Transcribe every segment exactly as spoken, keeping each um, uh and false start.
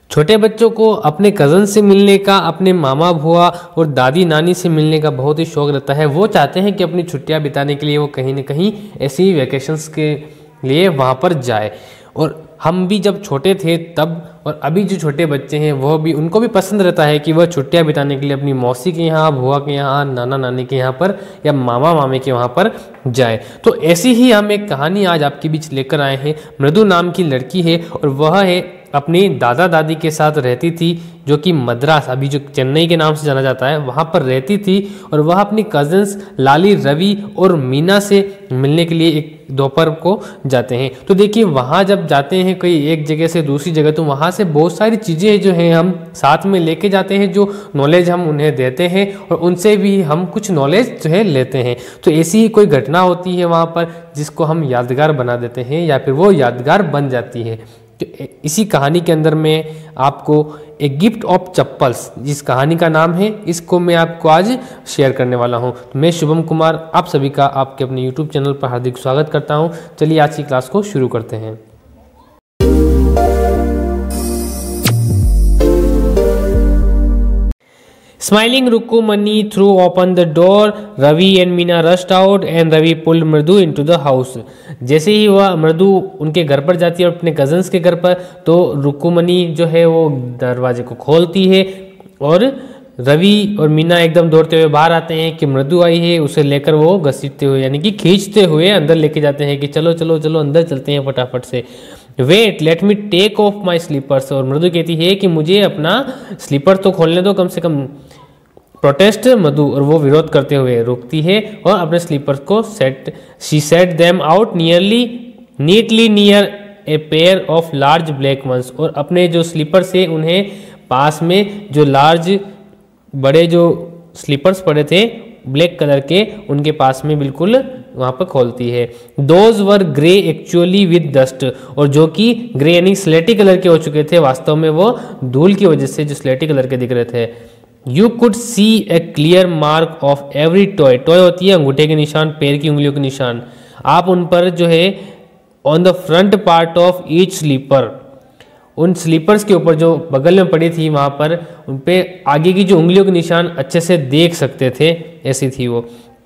छोटे बच्चों को अपने कज़न से मिलने का, अपने मामा बुआ और दादी नानी से मिलने का बहुत ही शौक़ रहता है। वो चाहते हैं कि अपनी छुट्टियां बिताने के लिए वो कहीं ना कहीं ऐसे ही वैकेशंस के लिए वहाँ पर जाए। और हम भी जब छोटे थे तब और अभी जो छोटे बच्चे हैं वो भी, उनको भी पसंद रहता है कि वह छुट्टियां बिताने के लिए अपनी मौसी के यहाँ, बुआ के यहाँ, नाना नानी के यहाँ पर या मामा मामी के वहाँ पर जाए। तो ऐसी ही हम एक कहानी आज आपके बीच लेकर आए हैं। मृदु नाम की लड़की है और वह है अपनी दादा दादी के साथ रहती थी, जो कि मद्रास, अभी जो चेन्नई के नाम से जाना जाता है, वहाँ पर रहती थी। और वह अपनी कज़न्स लाली, रवि और मीना से मिलने के लिए एक दोपहर को जाते हैं। तो देखिए वहाँ जब जाते हैं कोई एक जगह से दूसरी जगह, तो वहाँ से बहुत सारी चीज़ें जो हैं हम साथ में लेके जाते हैं, जो नॉलेज हम उन्हें देते हैं और उनसे भी हम कुछ नॉलेज जो है लेते हैं। तो ऐसी ही कोई घटना होती है वहाँ पर जिसको हम यादगार बना देते हैं या फिर वो यादगार बन जाती है। तो इसी कहानी के अंदर मैं आपको एक गिफ्ट ऑफ चप्पल्स, जिस कहानी का नाम है, इसको मैं आपको आज शेयर करने वाला हूं। तो मैं शुभम कुमार आप सभी का आपके अपने यूट्यूब चैनल पर हार्दिक स्वागत करता हूं। चलिए आज की क्लास को शुरू करते हैं। Smiling Rukumani threw open the door. Ravi and Meena rushed out and Ravi pulled Mridu into the house. जैसे ही वह मृदु उनके घर पर जाती है और अपने कजन्स के घर पर, तो रुकुमनी जो है वो दरवाजे को खोलती है और रवि और मीना एकदम दौड़ते हुए बाहर आते हैं कि मृदु आई है। उसे लेकर वो घसीटते हुए यानी कि खींचते हुए अंदर लेके जाते हैं कि चलो चलो चलो अंदर चलते हैं फटाफट से। Wait let me take off my slippers. और मृदु कहती है कि मुझे अपना स्लीपर तो खोलने दो कम से कम। प्रोटेस्ट मधु, और वो विरोध करते हुए रुकती है और अपने स्लीपर्स को set she set them out nearly neatly near a pair of large black ones. और अपने जो स्लीपर्स है उन्हें पास में जो लार्ज बड़े जो स्लीपर्स पड़े थे ब्लैक कलर के, उनके पास में बिल्कुल वहाँ पर खोलती है। Those were grey actually with dust. और जो कि ग्रे यानी स्लेटी कलर के हो चुके थे, वास्तव में वो धूल की वजह से जो स्लेटी कलर के दिख रहे थे। You could see a clear mark of every toe. टॉय होती है अंगूठे के निशान, पैर की उंगलियों के निशान। आप उन पर जो है on the front part of each slipper, उन स्लीपर्स के ऊपर जो बगल में पड़ी थी वहाँ पर उन पे आगे की जो उंगलियों के निशान अच्छे से देख सकते थे, ऐसी थी वो।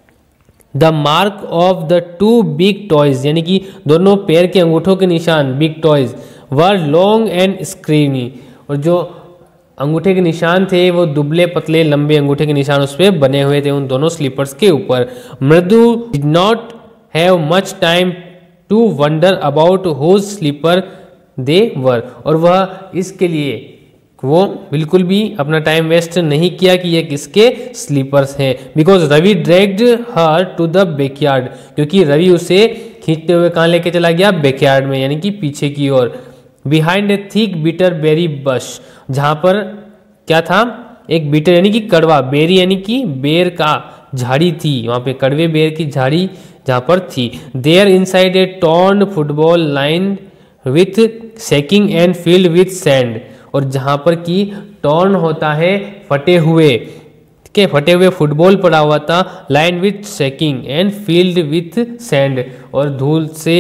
The mark of the two big toes, यानी कि दोनों पैर के अंगूठों के निशान big toes, were long and skinny. और जो अंगूठे के निशान थे वो दुबले पतले लंबे अंगूठे के निशान उस पर बने हुए थे उन दोनों स्लीपर्स के ऊपर। Mridu did not have much time to wonder about whose slipper they were. और वह इसके लिए वो बिल्कुल भी अपना टाइम वेस्ट नहीं किया कि ये किसके स्लीपर्स हैं। Because Ravi dragged her to the backyard, क्योंकि रवि उसे खींचते हुए कहाँ लेके चला गया, बैकयार्ड में, यानी कि पीछे की ओर। Behind a thick bitter berry bush, जहाँ पर क्या था, एक बीटर यानी कि कड़वा, बेरी यानी कि बेर का झाड़ी थी, वहाँ पे कड़वे बेर की झाड़ी जहाँ पर थी। There inside a torn football lined with sacking and filled with sand. और जहाँ पर कि टॉर्न होता है फटे हुए के फटे हुए फुटबॉल पड़ा हुआ था, lined with sacking and filled with sand, और धूल से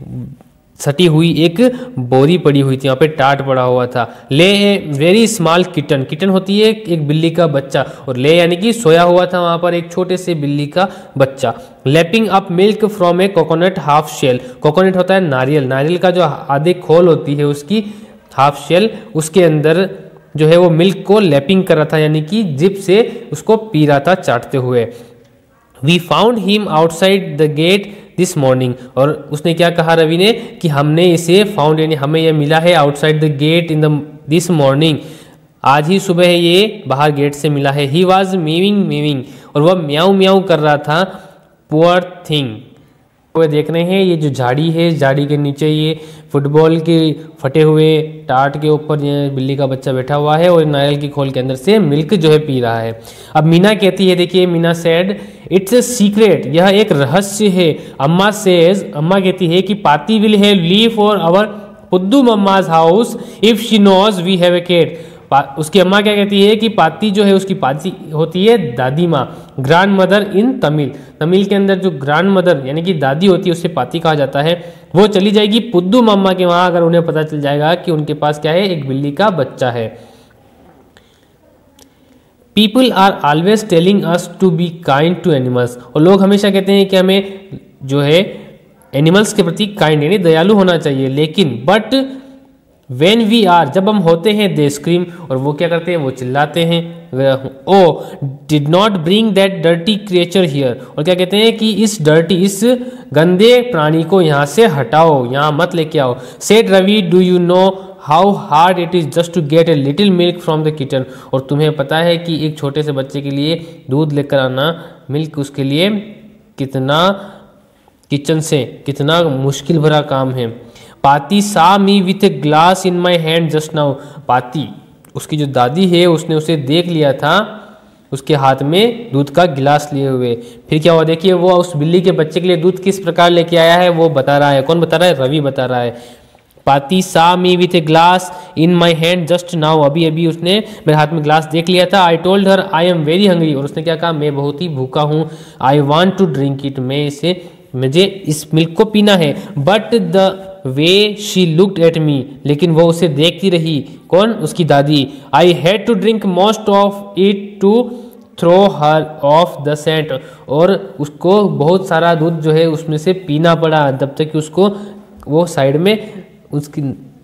सटी हुई एक बोरी पड़ी हुई थी, यहाँ पे टाट पड़ा हुआ था। Lay a very small kitten, kitten होती है एक बिल्ली का बच्चा, और ले यानी कि सोया हुआ था वहाँ पर एक छोटे से बिल्ली का बच्चा। Lapping up milk from a coconut half shell, coconut होता है नारियल, नारियल का जो आधे खोल होती है उसकी हाफ शेल, उसके अंदर जो है वो मिल्क को लैपिंग कर रहा था, यानी कि जिप से उसको पी रहा था चाटते हुए। We found him outside the gate this morning. और उसने क्या कहा रवि ने कि हमने इसे फाउंड यानी हमें यह मिला है outside the gate in the this morning, आज ही सुबह ये बाहर गेट से मिला है। ही वॉज मीविंग मीविंग, और वह म्याऊ म्याऊ कर रहा था। पुअर थिंग, वो देख रहे हैं ये जो झाड़ी है, झाड़ी के नीचे ये फुटबॉल के फटे हुए टाट के ऊपर ये बिल्ली का बच्चा बैठा हुआ है और नारियल की खोल के अंदर से मिल्क जो है पी रहा है। अब मीना कहती है, देखिए Meena said it's a secret, यह एक रहस्य है। अम्मा सेज, अम्मा कहती है कि Paati will have leave for our Puddu मम्माज house if she knows we have a cat. उसकी अम्मा क्या कहती है कि पाती जो है उसकी पाती होती है दादी माँ, grandmother in Tamil. Tamil के अंदर जो ग्रैंड मदर यानी कि दादी होती है उसे पाती कहा जाता है। वो चली जाएगी पुद्दू मम्मा के वहाँ अगर उन्हें पता चल जाएगा कि उनके पास क्या है, एक बिल्ली का बच्चा है। People are always telling us to be kind to animals, और लोग हमेशा कहते हैं कि हमें जो है एनिमल्स के प्रति काइंड यानी दयालु होना चाहिए, लेकिन बट वेन वी आर जब हम होते हैं दे स्क्रीम, और वो क्या करते हैं, वो चिल्लाते हैं, oh did not bring that dirty creature here, और क्या कहते हैं कि इस डर्टी इस गंदे प्राणी को यहाँ से हटाओ, यहाँ मत लेके आओ। Said Ravi do you know how hard it is just to get a little milk from the kitchen, और तुम्हें पता है कि एक छोटे से बच्चे के लिए दूध लेकर आना, मिल्क उसके लिए कितना किचन से कितना मुश्किल भरा काम है। Paati saw me with a glass in my hand just now, Paati उसकी जो दादी है उसने उसे देख लिया था उसके हाथ में दूध का गिलास लिए हुए। फिर क्या हुआ देखिए, वो उस बिल्ली के बच्चे के लिए दूध किस प्रकार लेके आया है वो बता रहा है। कौन बता रहा है, रवि बता रहा है। Paati saw me with a glass in my hand just now, अभी अभी उसने मेरे हाथ में ग्लास देख लिया था। I told her I am very hungry, और उसने क्या कहा, मैं बहुत ही भूखा हूँ। I want to drink it, मैं इसे मुझे इस मिल्क को पीना है। But the way she looked at me, लेकिन वो उसे देखती रही। कौन, उसकी दादी। I had to drink most of it to throw her off the scent, और उसको बहुत सारा दूध जो है उसमें से पीना पड़ा जब तक कि उसको वो साइड में उसकी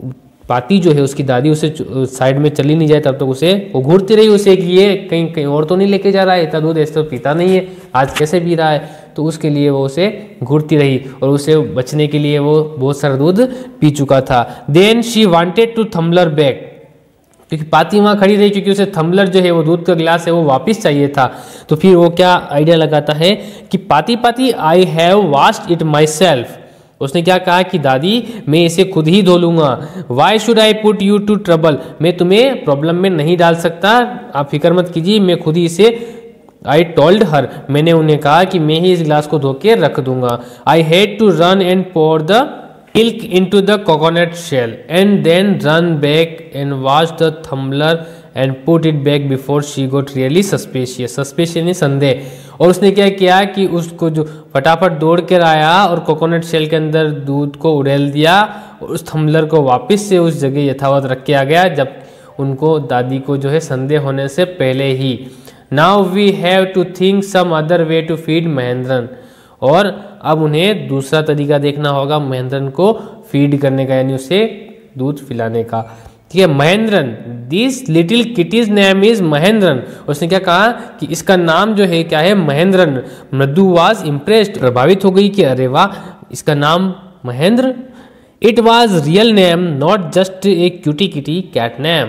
पाती जो है उसकी दादी उसे साइड में चली नहीं जाए तब तक तो उसे वो घूरती रही उसे कि ये कहीं कहीं और तो नहीं लेके जा रहा है, इतना दूध ऐसे तो पीता नहीं है, आज कैसे पी रहा है। तो उसके लिए वो उसे घूरती रही और उसे बचने के लिए वो बहुत सारा दूध पी चुका था। Then she wanted to tumbler back, क्योंकि पाती वहाँ खड़ी रही क्योंकि उसे थम्बलर जो है वो दूध का गिलास है वो वापस चाहिए था। तो फिर वो क्या आइडिया लगाता है कि पाती पाती I have washed it myself, उसने क्या कहा कि दादी मैं इसे खुद ही धो लूंगा। Why should I put you to trouble, मैं तुम्हें प्रॉब्लम में नहीं डाल सकता, आप फिक्र मत कीजिए, मैं खुद ही इसे। आई टोल्ड हर, मैंने उन्हें कहा कि मैं ही इस गिलास को धो के रख दूंगा। I had to run and pour the milk into the coconut shell and then run back and wash the tumbler and put it back before she got really suspicious, suspicious यानी संदेह। और उसने क्या किया कि उसको जो फटाफट दौड़ कर आया और कोकोनट शेल के अंदर दूध को उड़ेल दिया और उस थम्बलर को वापस से उस जगह यथावत रख के आ गया जब उनको दादी को जो है संदेह होने से पहले ही। Now we have to think some other way to feed Mahendran, और अब उन्हें दूसरा तरीका देखना होगा महेंद्रन को फीड करने का, यानी उसे दूध पिलाने का। ठीक है, Mahendran, this little kitty's name is Mahendran, उसने क्या कहा कि इसका नाम जो है क्या है, महेंद्रन। मृदु वाज इम्प्रेस्ड, प्रभावित हो गई कि अरे वाह इसका नाम Mahendra. It was real name not just a cutie kitty cat name,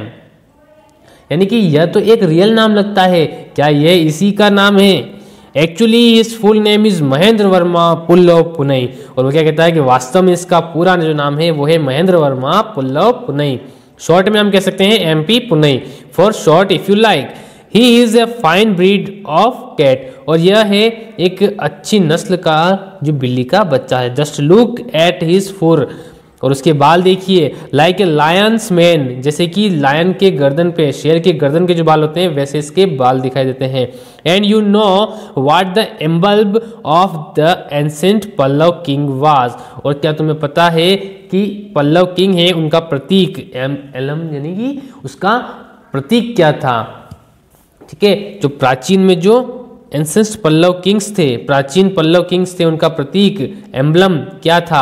यानी कि यह तो एक रियल नाम लगता है, क्या यह इसी का नाम है। Actually his full name is Mahendra Varma Pallava Punnai, और वो क्या कहता है कि वास्तव में इसका पूरा जो नाम है वो है महेंद्र वर्मा पुल्लव पुनई। शॉर्ट में हम कह सकते हैं MP Punnai for short if you like. He is a fine breed of cat, और यह है एक अच्छी नस्ल का जो बिल्ली का बच्चा है। जस्ट लुक एट हिज फुर, और उसके बाल देखिए, लाइक ए लायंस मैन, जैसे कि लायन के गर्दन पे, शेर के गर्दन के जो बाल होते हैं वैसे इसके बाल दिखाई देते हैं। And you know what the emblem of the ancient Pallava king was, और क्या तुम्हें पता है कि पल्लव किंग है उनका प्रतीक एम एलम यानी कि उसका प्रतीक क्या था। ठीक है, जो प्राचीन में जो एंसेंट पल्लव किंग्स थे, प्राचीन पल्लव किंग्स थे, उनका प्रतीक एम्बलम क्या था।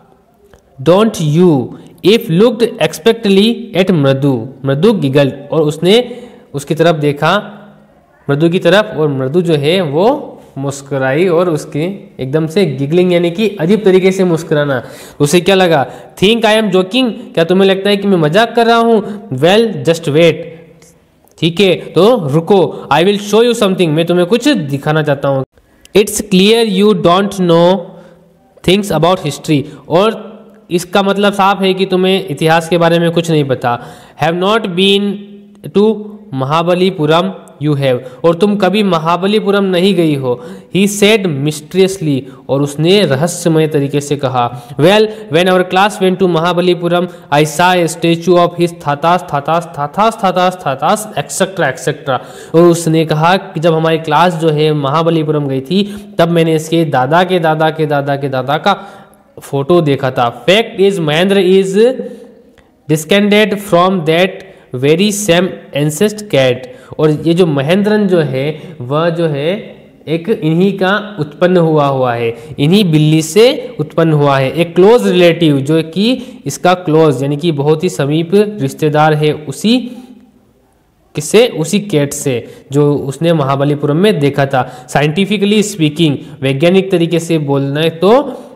Don't you if looked expectantly at Mridu, Mridu giggled, और उसने उसकी तरफ देखा, मृदु की तरफ, और मृदु जो है वो मुस्कुराई, और उसके एकदम से गिगलिंग यानी कि अजीब तरीके से मुस्कुराना। उसे क्या लगा, थिंक आई एम जोकिंग, क्या तुम्हें लगता है कि मैं मजाक कर रहा हूँ। वेल जस्ट वेट, ठीक है तो रुको, I will show you something, मैं तुम्हें कुछ दिखाना चाहता हूँ। It's clear you don't know things about history, और इसका मतलब साफ है कि तुम्हें इतिहास के बारे में कुछ नहीं पता। Have not been to Mahabalipuram, you have, और तुम कभी महाबलीपुरम नहीं गई हो। ही सेड मिस्ट्रियसली, और उसने रहस्यमय तरीके से कहा। Well when our class went to Mahabalipuram I saw a statue of his थातास थातास थातास थातास थातास एक्सेट्रा एक्सेट्रा। और उसने कहा कि जब हमारी क्लास जो है महाबलीपुरम गई थी तब मैंने इसके दादा के दादा के दादा के दादा का फोटो देखा था। Fact is Mahendra is descended from that very same ancestor cat. और ये जो महेंद्रन जो है वह जो है एक इन्हीं का उत्पन्न हुआ हुआ है, इन्हीं बिल्ली से उत्पन्न हुआ है। एक क्लोज रिलेटिव जो कि इसका क्लोज यानी कि बहुत ही समीप रिश्तेदार है उसी किससे, उसी कैट से जो उसने महाबलीपुरम में देखा था। साइंटिफिकली स्पीकिंग, वैज्ञानिक तरीके से बोलना है तो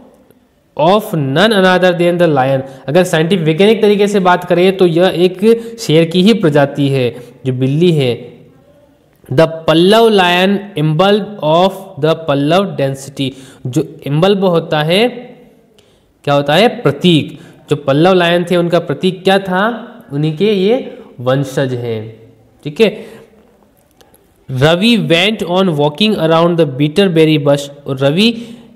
of none another than the lion. अगर साइंटिफिक वैज्ञानिक तरीके से बात करें तो यह एक शेर की ही प्रजाति है जो बिल्ली है। The Pallava lion emblem of the Pallava dynasty, जो इम्बल्ब होता है क्या होता है, प्रतीक। जो पल्लव लायन थे उनका प्रतीक क्या था, उन्हीं के ये वंशज हैं। ठीक है। Ravi went on walking around the bitter berry bush, और रवि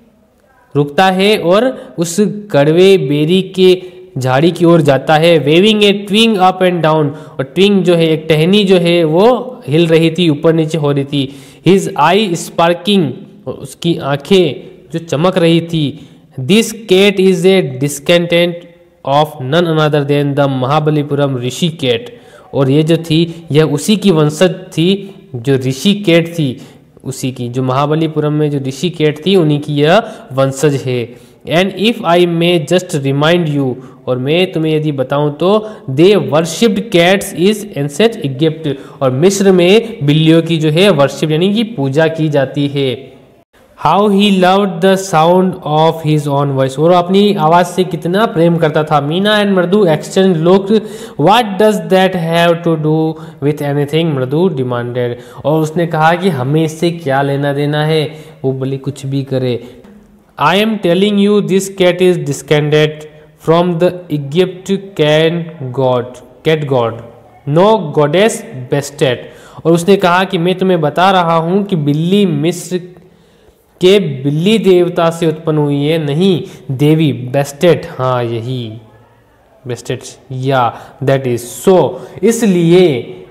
रुकता है और उस कड़वे बेरी के झाड़ी की ओर जाता है। Waving a twig up and down, और ट्विंग जो है एक टहनी जो है वो हिल रही थी, ऊपर नीचे हो रही थी। हिज आई स्पार्किंग, और उसकी आंखें जो चमक रही थी। This cat is a descendant of none another than the Mahabalipuram Rishi cat, और ये जो थी यह उसी की वंशज थी जो ऋषि कैट थी, उसी की जो महाबलीपुरम में जो ऋषि कैट थी उन्हीं की यह वंशज है। And if I may just remind you, और मैं तुम्हें यदि बताऊं तो they worshipped cats is ancient Egypt, और मिस्र में बिल्लियों की जो है वर्शिप यानी कि पूजा की जाती है। How he loved the sound of his own voice, और अपनी आवाज से कितना प्रेम करता था। Meena and Mridu exchange look. What does that have to do with anything, Mridu demanded, और उसने कहा कि हमें इससे क्या लेना देना है, वो बोली कुछ भी करे। I am telling you this cat is descended from the Egyptian god cat god no goddess Bastet, और उसने कहा कि मैं तुम्हें बता रहा हूं कि बिल्ली मिस्र के बिल्ली देवता से उत्पन्न हुई है, नहीं देवी बेस्टेड, हाँ यही बेस्टेड, या दैट इज सो, इसलिए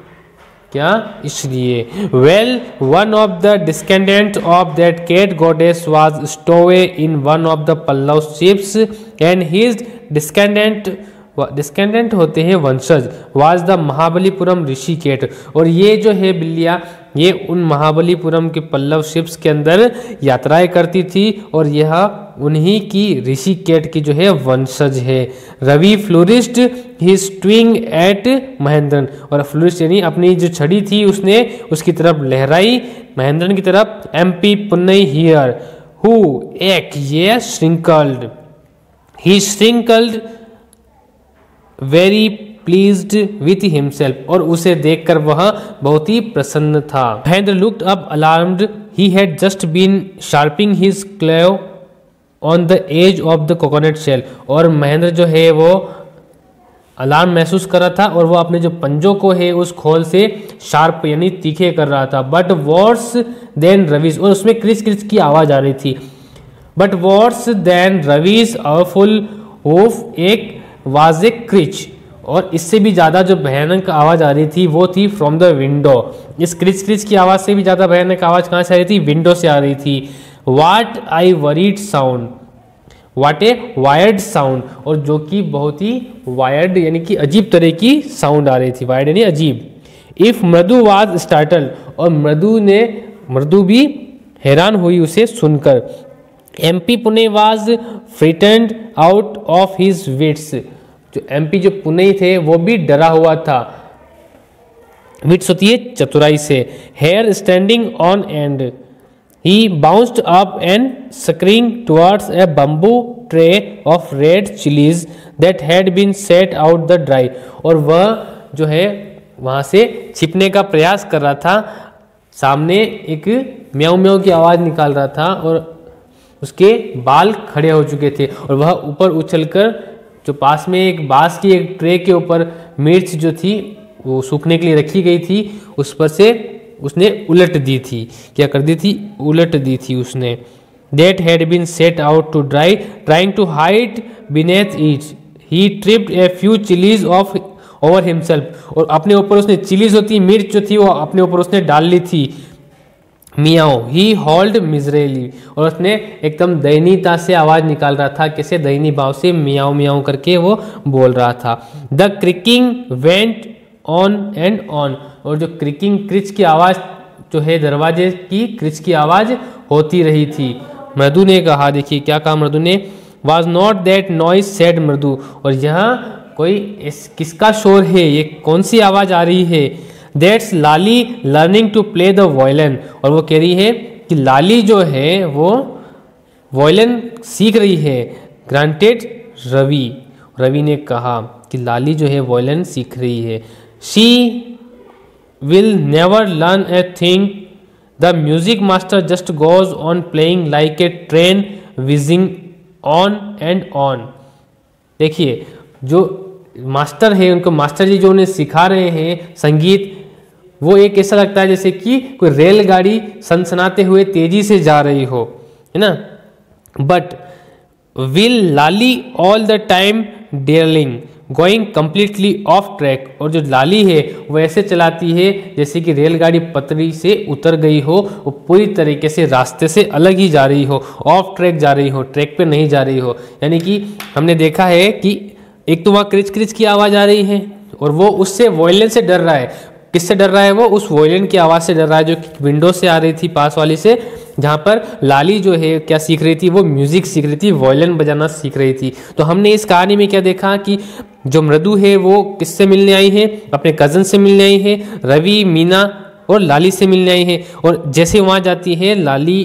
क्या, इसलिए। Well one of the descendant of that cat goddess was stowaway in one of the Pallava ships and his descendant, descendant होते हैं वंशज, was the Mahabalipuram Rishi cat, और ये जो है बिल्लियाँ ये उन महाबलीपुरम के पल्लव शिप्स के अंदर यात्राएं करती थी, और यह उन्हीं की ऋषि कैट की जो है वंशज है। Ravi flourished his twig at Mahendran, और फ्लोरिस्ट यानी अपनी जो छड़ी थी उसने उसकी तरफ लहराई महेंद्रन की तरफ। M P Punnai here who एक ये crinkled, he crinkled very pleased with himself, और उसे देखकर वह बहुत ही प्रसन्न था। Mahendra looked up alarmed, he had just been sharpening his claw on the edge of the coconut shell, और महेंद्र जो है वो अलार्म महसूस कर रहा था और वो अपने जो पंजों को है उस खोल से शार्प यानी तीखे कर रहा था। बट वर्स देन रवीज, और उसमें क्रिस क्रिस की आवाज आ रही थी। But worse than Ravi's awful of एक वाज ए क्रिच, और इससे भी ज़्यादा जो भयानक आवाज़ आ रही थी वो थी फ्रॉम द विंडो। इस क्रिच क्रिच की आवाज़ से भी ज़्यादा भयानक आवाज़ कहाँ से आ रही थी, विंडो से आ रही थी। What I worried sound, what a weird sound, और जो कि बहुत ही वायर्ड यानी कि अजीब तरह की साउंड आ रही थी, वायर्ड यानी अजीब। इफ मृदु वाज स्टार्टल, और मृदु ने मृदु भी हैरान हुई उसे सुनकर। MP Punnai was frightened out of his wits, जो एमपी जो पुणे थे वो भी डरा हुआ था। विट्स होती है चतुराई से। Hair standing on end, he bounced up and screeching towards a bamboo tray of red chillies that had been set out the dry, और वह जो है वहां से छिपने का प्रयास कर रहा था। सामने एक म्याऊ म्याऊ की आवाज निकाल रहा था और उसके बाल खड़े हो चुके थे, और वह ऊपर उछलकर जो पास में एक बांस की एक ट्रे के ऊपर मिर्च जो थी वो सूखने के लिए रखी गई थी उस पर से उसने उलट दी थी। क्या कर दी थी? उलट दी थी उसने। That had been set out to dry, trying to hide beneath it. He tripped a few chilies off over himself. और अपने ऊपर उसने चिलीज होती, मिर्च जो थी वो अपने ऊपर उसने डाल ली थी। मियाओ, ही हॉल्ड मिजरेली, और उसने एकदम दयनीयता से आवाज निकाल रहा था। कैसे? दयनीय भाव से मियाओ मियाओ करके वो बोल रहा था। The creaking went on and on, और जो क्रिकिंग क्रिच की आवाज जो है, दरवाजे की क्रिच की आवाज होती रही थी। मृदु ने कहा, देखिए क्या कहा मृदु ने, was not that noise said Mridu, और यहाँ कोई इस किसका शोर है, ये कौन सी आवाज आ रही है? That's Lali learning to play the violin, और वो कह रही है कि लाली जो है वो वायलिन सीख रही है। ग्रांटेड रवि, रवि ने कहा कि लाली जो है वायलिन सीख रही है। She will never learn a thing, the music master just goes on playing like a train whizzing on and on. देखिए जो मास्टर है, उनको मास्टर जी जो उन्हें सिखा रहे हैं संगीत, वो एक ऐसा लगता है जैसे कि कोई रेलगाड़ी सनसनाते हुए तेजी से जा रही हो, है ना। But will Lali all the time darling going completely off track, और जो लाली है वो ऐसे चलाती है जैसे कि रेलगाड़ी पटरी से उतर गई हो, वो पूरी तरीके से रास्ते से अलग ही जा रही हो, ऑफ ट्रैक जा रही हो, ट्रैक पे नहीं जा रही हो। यानी कि हमने देखा है कि एक तो वहाँ क्रिच क्रिच की आवाज़ आ रही है, और वो उससे वायलिन से डर रहा है। किससे डर रहा है? वो उस वायलिन की आवाज़ से डर रहा है जो विंडो से आ रही थी पास वाली से, जहाँ पर लाली जो है क्या सीख रही थी? वो म्यूजिक सीख रही थी, वायलिन बजाना सीख रही थी। तो हमने इस कहानी में क्या देखा कि जो मृदु है वो किससे मिलने आई है? अपने कजन से मिलने आई है, रवि, मीना और लाली से मिलने आई है। और जैसे वहाँ जाती है लाली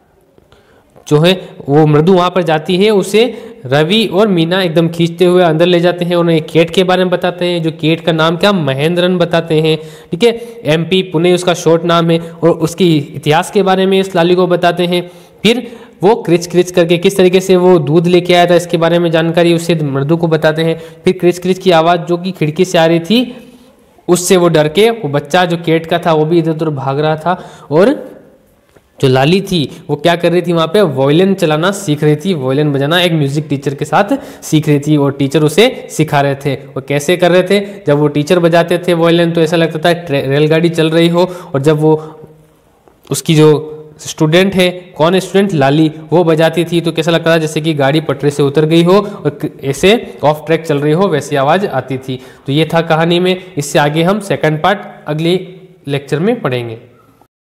जो है, वो मृदु वहाँ पर जाती है, उसे रवि और मीना एकदम खींचते हुए अंदर ले जाते हैं। उन्हें केट के बारे में बताते हैं, जो केट का नाम क्या? महेंद्रन बताते हैं, ठीक है। एमपी पुणे उसका शॉर्ट नाम है, और उसकी इतिहास के बारे में इस लाली को बताते हैं। फिर वो क्रिच क्रिच करके किस तरीके से वो दूध लेके आया था इसके बारे में जानकारी उसे मृदु को बताते हैं। फिर क्रिच क्रिच की आवाज़ जो कि खिड़की से आ रही थी, उससे वो डर के, वो बच्चा जो केट का था वो भी इधर उधर भाग रहा था, और जो लाली थी वो क्या कर रही थी? वहाँ पे वायलिन चलाना सीख रही थी, वायलिन बजाना एक म्यूजिक टीचर के साथ सीख रही थी, और टीचर उसे सिखा रहे थे। वो कैसे कर रहे थे? जब वो टीचर बजाते थे वायलिन तो ऐसा लगता था रेलगाड़ी चल रही हो, और जब वो उसकी जो स्टूडेंट है, कौन स्टूडेंट? लाली, वो बजाती थी तो कैसा लगता था जैसे कि गाड़ी पटरी से उतर गई हो और ऐसे ऑफ ट्रैक चल रही हो, वैसी आवाज़ आती थी। तो ये था कहानी में। इससे आगे हम सेकंड पार्ट अगले लेक्चर में पढ़ेंगे।